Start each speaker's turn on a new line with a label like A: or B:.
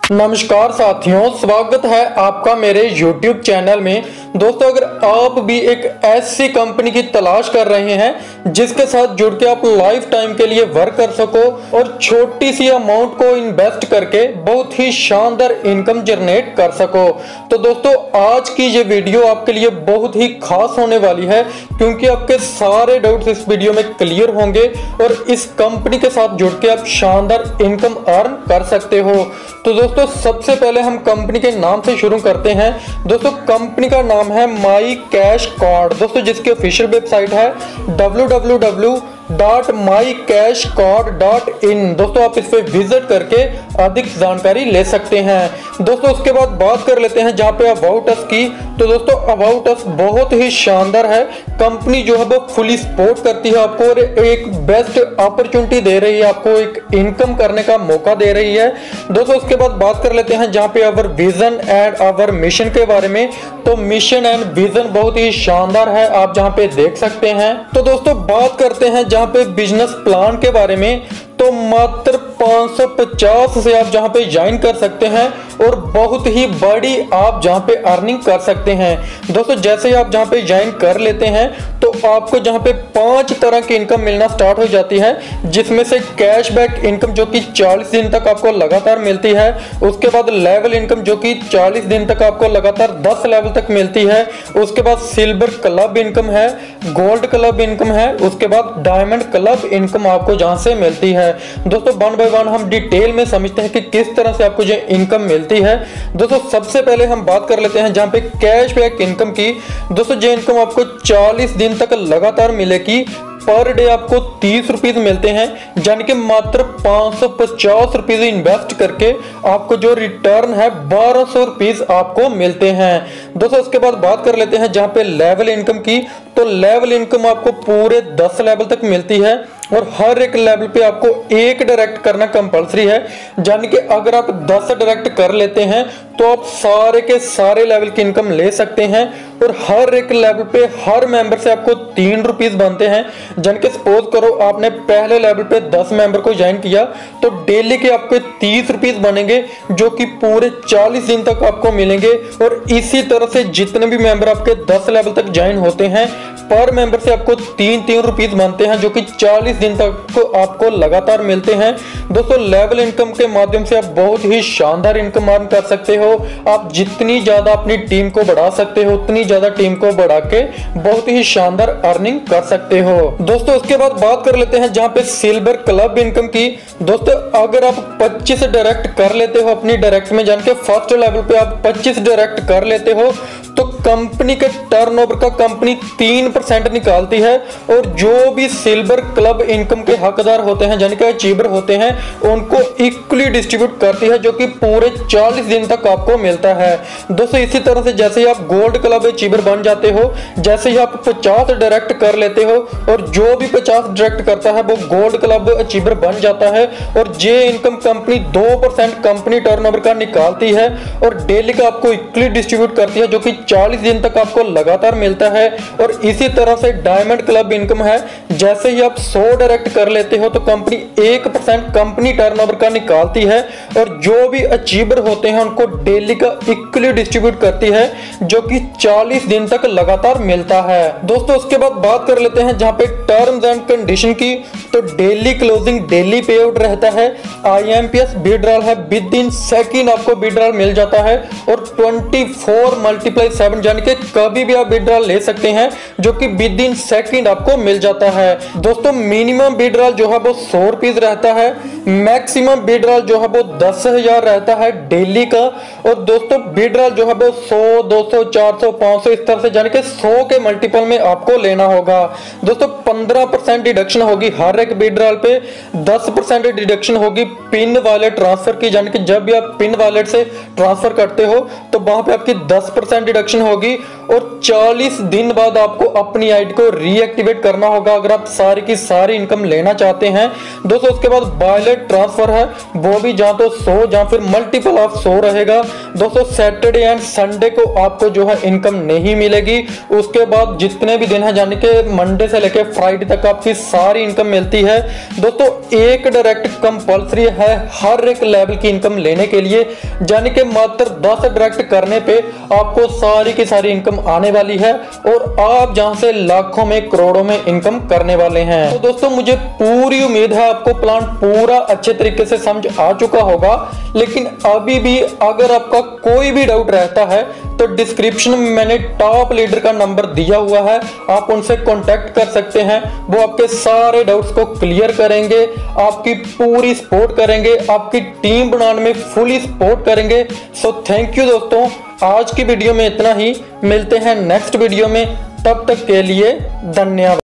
A: नमस्कार साथियों, स्वागत है आपका मेरे YouTube चैनल में। दोस्तों, अगर आप भी एक ऐसी कंपनी की तलाश कर रहे हैं जिसके साथ जुड़ के आप लाइफ टाइम के लिए वर्क कर सको और छोटी सी अमाउंट को इन्वेस्ट करके बहुत ही शानदार इनकम जनरेट कर सको, तो दोस्तों आज की ये वीडियो आपके लिए बहुत ही खास होने वाली है, क्योंकि आपके सारे डाउट्स इस वीडियो में क्लियर होंगे और इस कंपनी के साथ जुड़ के आप शानदार इनकम अर्न कर सकते हो। तो दोस्तों सबसे पहले हम कंपनी के नाम से शुरू करते हैं। दोस्तों कंपनी का नाम है माई कैश कार्ड, दोस्तों जिसकी ऑफिशियल वेबसाइट है www.mycashcard.in। दोस्तों आप इस पे विजिट करके अधिक जानकारी ले सकते हैं। दोस्तों उसके बाद बात कर लेते हैं जहां पे अबाउट अस की। तो दोस्तों अबाउट अस बहुत ही शानदार है, कंपनी जो है वो फुली सपोर्ट करती है आपको और एक बेस्ट अपॉर्चुनिटी दे रही है, आपको एक इनकम करने का मौका दे रही है। दोस्तों उसके बाद बात कर लेते हैं जहां पे our vision and our mission के बारे में। तो मिशन एंड विजन बहुत ही शानदार है, आप जहां पे देख सकते हैं। तो दोस्तों बात करते हैं जहां पे बिजनेस प्लान के बारे में। तो मात्र 550 से आप जहां पे ज्वाइन कर सकते हैं और बहुत ही बड़ी आप जहां पे अर्निंग कर सकते हैं। दोस्तों जैसे ही आप जहां पे ज्वाइन कर लेते हैं तो आपको जहां पे 5 तरह की इनकम मिलना स्टार्ट हो जाती है, जिसमें से कैशबैक इनकम जो कि 40 दिन तक आपको लगातार मिलती है। उसके बाद लेवल इनकम जो कि 40 दिन तक आपको लगातार 10 लेवल तक मिलती है। उसके बाद सिल्वर क्लब इनकम है, गोल्ड क्लब इनकम है, उसके बाद डायमंड क्लब इनकम आपको जहां से मिलती है। दोस्तों वन बाय वन हम डिटेल में समझते हैं कि किस तरह से आपको ये इनकम मिलती है। दोस्तों सबसे पहले हम बात कर लेते हैं जहां पे कैशबैक इनकम की। दोस्तों ये इनकम आपको 40 दिन तक लगातार मिलेगी। पर डे आपको 30 रुपीज मिलते हैं, यानी कि मात्र 550 रुपीज इन्वेस्ट करके आपको जो रिटर्न है 1200 रुपीज आपको मिलते हैं। दोस्तों उसके बाद बात कर लेते हैं जहां पे लेवल इनकम की। तो लेवल इनकम आपको पूरे 10 लेवल तक मिलती है और हर एक लेवल पे आपको एक डायरेक्ट करना कंपलसरी है, यानी कि अगर आप 10 डायरेक्ट कर लेते हैं तो आप सारे के सारे लेवल की इनकम ले सकते हैं। और हर एक लेवल पे हर मेंबर से आपको 3 रुपीज बनते हैं, यानी कि सपोज करो आपने पहले लेवल पे 10 मेंबर को ज्वाइन किया तो डेली के आपको 30 रुपीज बनेंगे, जो कि पूरे 40 दिन तक आपको मिलेंगे। और इसी तरह से जितने भी मेंबर आपके 10 लेवल तक ज्वाइन होते हैं पर मेंबर से आपको 3 रुपीज बनते हैं, जो कि 40 दिन तक आपको लगातार मिलते हैं। दोस्तों लेवल इनकम के माध्यम से आप बहुत ही शानदार इनकम अर्न कर सकते हो। आप जितनी ज्यादा अपनी टीम को बढ़ा सकते हो उतनी ज्यादा टीम को बढ़ा के बहुत ही शानदार अर्निंग कर सकते हो। दोस्तों उसके बाद बात कर लेते हैं जहां पे सिल्वर क्लब इनकम की। दोस्तों अगर आप 25 डायरेक्ट कर लेते हो अपनी डायरेक्ट में, जान के फर्स्ट लेवल पे आप 25 डायरेक्ट कर लेते हो तो कंपनी के टर्नओवर का कंपनी 3% निकालती है और जो भी सिल्वर क्लब इनकम के हकदार होते हैं, यानी कि अचीवर होते हैं, उनको इक्वली डिस्ट्रीब्यूट करती है, जो कि पूरे 40 दिन तक आपको मिलता है। दोस्तों इसी तरह से जैसे ही आप गोल्ड क्लब अचीवर बन जाते हो, जैसे ही आप 50 डायरेक्ट कर लेते हो और जो भी 50 डायरेक्ट करता है वो गोल्ड क्लब अचीवर बन जाता है। और ये इनकम कंपनी 2% कंपनी टर्नओवर का निकालती है और डेली का आपको इक्वली डिस्ट्रीब्यूट करती है, जो कि 40 दिन तक आपको लगातार मिलता है। और इसी तरह से डायमंड क्लब इनकम है, जैसे ही आप 100 डायरेक्ट कर लेते हो तो कंपनी 1% कंपनी टर्नओवर का निकालती है और जो भी अचीवर होते हैं उनको डेली का इक्वली डिस्ट्रीब्यूट करती है, जो कि 40 दिन तक लगातार मिलता है। दोस्तों उसके बाद बात कर लेते हैं जहां पे टर्म्स एंड कंडीशन की। तो daily closing daily pay out रहता है, IMPS विड्रॉल है, विद इन सेकंड आपको विड्रॉल मिल जाता है और 24/7 यानी कि कभी भी आप विड्रॉल ले सकते हैं, जो कि विद इन सेकंड आपको मिल जाता है। दोस्तों मिनिमम विड्रॉल जो है वो 100 रुपीज रहता है, मैक्सिमम विड्रॉल जो है वो 10,000 रहता है डेली का। और दोस्तों विड्रॉल जो है वो 100, 200, 400, 500 इस तरह से, यानी कि 100 के मल्टीपल में आपको लेना होगा। दोस्तों 15% डिडक्शन होगी हर एक विड्रॉल पे, 10% डिडक्शन होगी पिन वॉलेट ट्रांसफर की, यानी कि जब भी आप पिन वॉलेट से ट्रांसफर करते हो तो वहां पे आपकी 10% डिडक्शन होगी। और 40 दिन बाद आपको अपनी आईडी को रीएक्टिवेट करना होगा अगर आप सारी की सारी इनकम लेना चाहते हैं दोस्तों। उसके बाद वायलेट ट्रांसफर है, वो भी जहां तो 100 या फिर मल्टीपल ऑफ 100 रहेगा दोस्तों। सैटरडे एंड संडे को आपको जो है इनकम नहीं मिलेगी। उसके बाद जितने भी दिन है यानी कि मंडे से लेकर फ्राइडे तक आपकी सारी इनकम मिलती है दोस्तों। एक डायरेक्ट कंपलसरी है हर एक लेवल की इनकम लेने के लिए, यानी कि मात्र 10 डायरेक्ट करने पे आपको सारी की सारी इनकम आने वाली है और आप जहां से लाखों में करोड़ों में इनकम करने वाले हैं। तो दोस्तों मुझे पूरी उम्मीद है आपको प्लान पूरा अच्छे तरीके से समझ आ चुका होगा, लेकिन अभी भी अगर आपका कोई भी डाउट रहता है तो डिस्क्रिप्शन में मैंने टॉप लीडर का नंबर दिया हुआ है, आप उनसे कांटेक्ट कर सकते हैं। वो आपके सारे डाउट्स को क्लियर करेंगे, आपकी पूरी सपोर्ट करेंगे, आपकी टीम बनाने में फुली सपोर्ट करेंगे। सो थैंक यू दोस्तों, आज की वीडियो में इतना ही, मिलते हैं नेक्स्ट वीडियो में, तब तक के लिए धन्यवाद।